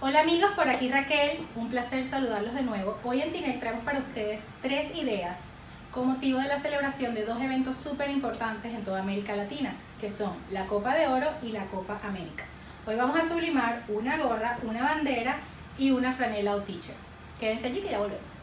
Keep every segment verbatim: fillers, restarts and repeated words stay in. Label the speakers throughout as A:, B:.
A: Hola amigos, por aquí Raquel, un placer saludarlos de nuevo. Hoy en Tinec traemos para ustedes tres ideas con motivo de la celebración de dos eventos súper importantes en toda América Latina, que son la Copa de Oro y la Copa América. Hoy vamos a sublimar una gorra, una bandera y una franela o t-shirt. Quédense allí que ya volvemos.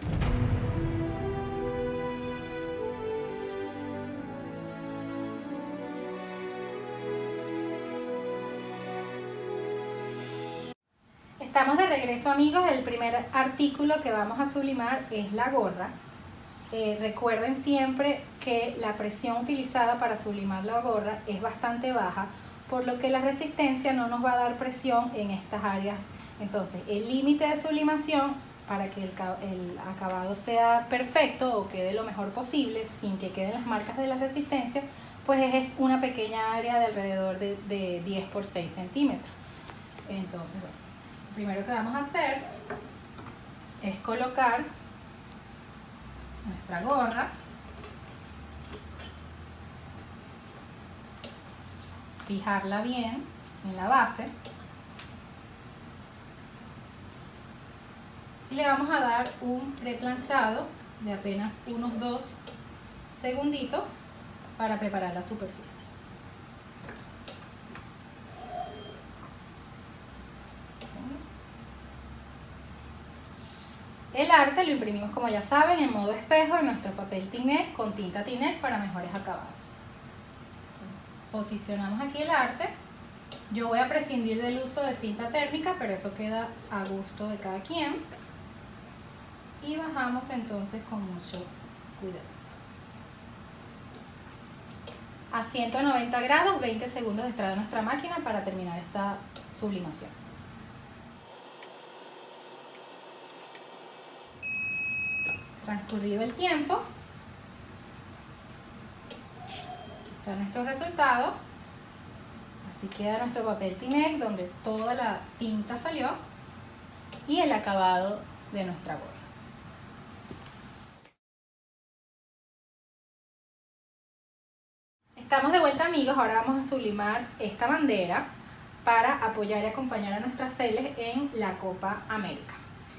A: Estamos de regreso amigos, el primer artículo que vamos a sublimar es la gorra. Eh, recuerden siempre que la presión utilizada para sublimar la gorra es bastante baja, por lo que la resistencia no nos va a dar presión en estas áreas. Entonces el límite de sublimación para que el, el acabado sea perfecto o quede lo mejor posible sin que queden las marcas de la resistencia, pues es una pequeña área de alrededor de, de diez por seis centímetros. Entonces bueno, lo primero que vamos a hacer es colocar nuestra gorra, fijarla bien en la base y le vamos a dar un preplanchado de apenas unos dos segunditos para preparar la superficie. El arte lo imprimimos, como ya saben, en modo espejo en nuestro papel Tinec con tinta Tinec para mejores acabados. Entonces, posicionamos aquí el arte. Yo voy a prescindir del uso de cinta térmica, pero eso queda a gusto de cada quien. Y bajamos entonces con mucho cuidado. A ciento noventa grados, veinte segundos extrae nuestra máquina para terminar esta sublimación. Transcurrido el tiempo, aquí está nuestro resultado. Así queda nuestro papel Tinec donde toda la tinta salió y el acabado de nuestra gorra. Estamos de vuelta amigos, ahora vamos a sublimar esta bandera para apoyar y acompañar a nuestras Celes en la Copa América.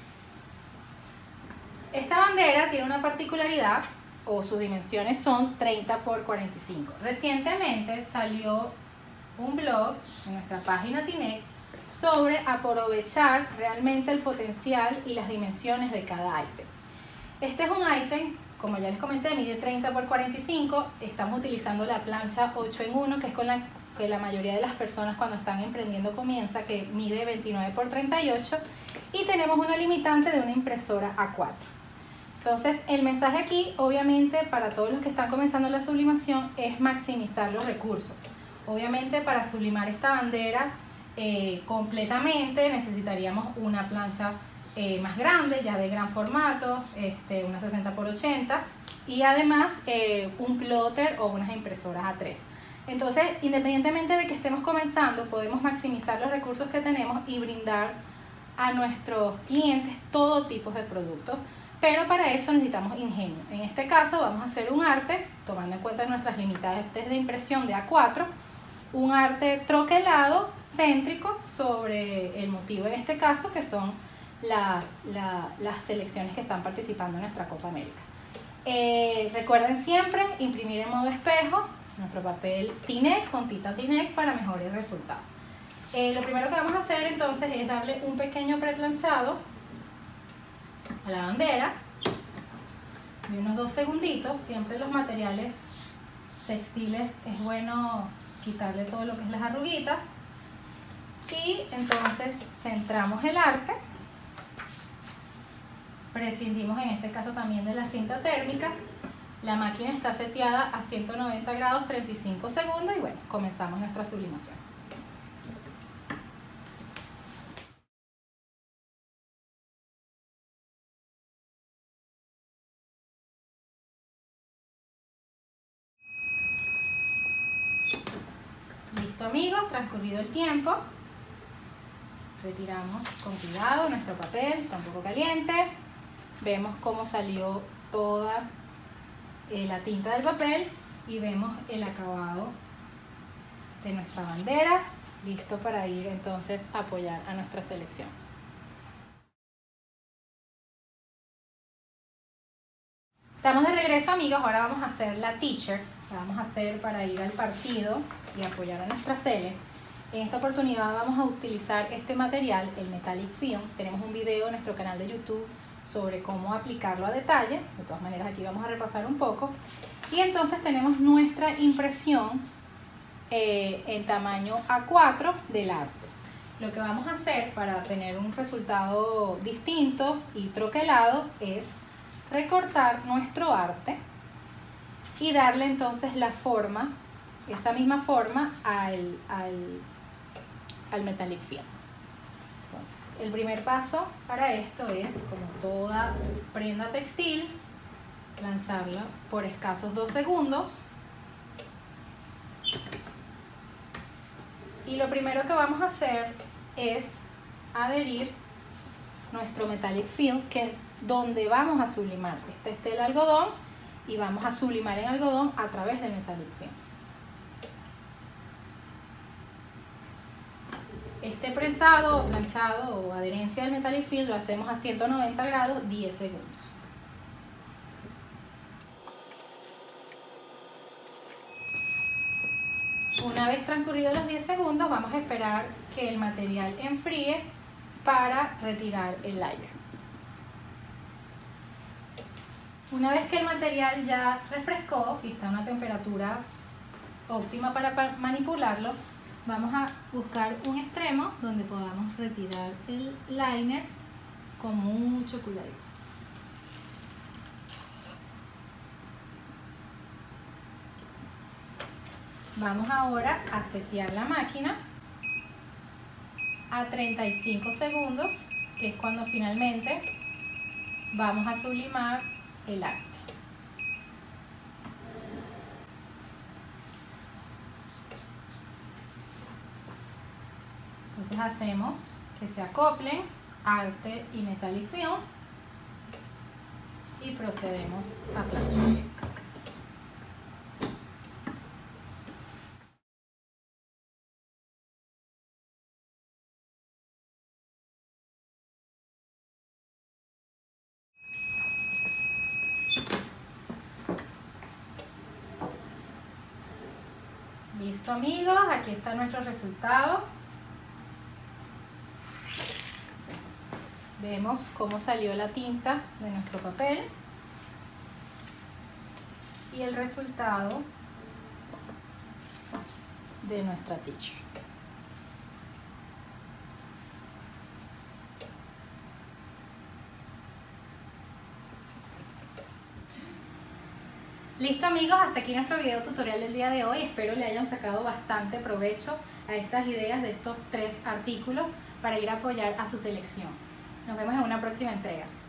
A: Esta bandera tiene una particularidad, o sus dimensiones son treinta por cuarenta y cinco. Recientemente salió un blog en nuestra página Tinec sobre aprovechar realmente el potencial y las dimensiones de cada ítem. Este es un ítem, como ya les comenté, mide treinta por cuarenta y cinco. Estamos utilizando la plancha ocho en uno, que es con la que la mayoría de las personas cuando están emprendiendo comienza, que mide veintinueve por treinta y ocho. Y tenemos una limitante de una impresora A cuatro. Entonces el mensaje aquí, obviamente, para todos los que están comenzando la sublimación es maximizar los recursos. Obviamente para sublimar esta bandera eh, completamente necesitaríamos una plancha eh, más grande, ya de gran formato, este, una sesenta por ochenta, y además eh, un plotter o unas impresoras A tres. Entonces, independientemente de que estemos comenzando, podemos maximizar los recursos que tenemos y brindar a nuestros clientes todo tipo de productos. Pero para eso necesitamos ingenio. En este caso vamos a hacer un arte, tomando en cuenta nuestras limitantes de impresión de A cuatro, un arte troquelado, céntrico, sobre el motivo en este caso, que son las, la, las selecciones que están participando en nuestra Copa América. Eh, recuerden siempre imprimir en modo espejo nuestro papel Tinec con tinta Tinec para mejores resultados. Eh, lo primero que vamos a hacer entonces es darle un pequeño preplanchado a la bandera de unos dos segunditos. Siempre los materiales textiles es bueno quitarle todo lo que es las arruguitas, y entonces centramos el arte, prescindimos en este caso también de la cinta térmica. La máquina está seteada a ciento noventa grados, treinta y cinco segundos, y bueno, comenzamos nuestra sublimación. Listo amigos, transcurrido el tiempo, retiramos con cuidado nuestro papel, está un poco caliente. Vemos cómo salió toda eh, la tinta del papel y vemos el acabado de nuestra bandera, listo para ir entonces a apoyar a nuestra selección. Estamos de regreso, amigos. Ahora vamos a hacer la t-shirt. La vamos a hacer para ir al partido y apoyar a nuestra Cele. En esta oportunidad vamos a utilizar este material, el Metallic Film. Tenemos un video en nuestro canal de YouTube sobre cómo aplicarlo a detalle. De todas maneras, aquí vamos a repasar un poco. Y entonces tenemos nuestra impresión eh, en tamaño A cuatro del arte. Lo que vamos a hacer para tener un resultado distinto y troquelado es recortar nuestro arte y darle entonces la forma, esa misma forma al, al, al Metallic Film. Entonces, el primer paso para esto es, como toda prenda textil, plancharla por escasos dos segundos. Y lo primero que vamos a hacer es adherir nuestro Metallic Film, que es donde vamos a sublimar. Este es el algodón y vamos a sublimar en algodón a través del Metallic Film. Este prensado, planchado o adherencia del Metallic Film lo hacemos a ciento noventa grados diez segundos. Una vez transcurridos los diez segundos, vamos a esperar que el material enfríe para retirar el liner. Una vez que el material ya refrescó y está a una temperatura óptima para manipularlo, vamos a buscar un extremo donde podamos retirar el liner con mucho cuidadito. Vamos ahora a setear la máquina a treinta y cinco segundos, que es cuando finalmente vamos a sublimar el arte. Entonces hacemos que se acoplen arte y Metallic Film y procedemos a planchar. Listo, amigos, aquí está nuestro resultado. Vemos cómo salió la tinta de nuestro papel y el resultado de nuestra t-shirt. Listo, amigos, hasta aquí nuestro video tutorial del día de hoy. Espero le hayan sacado bastante provecho a estas ideas de estos tres artículos para ir a apoyar a su selección. Nos vemos en una próxima entrega.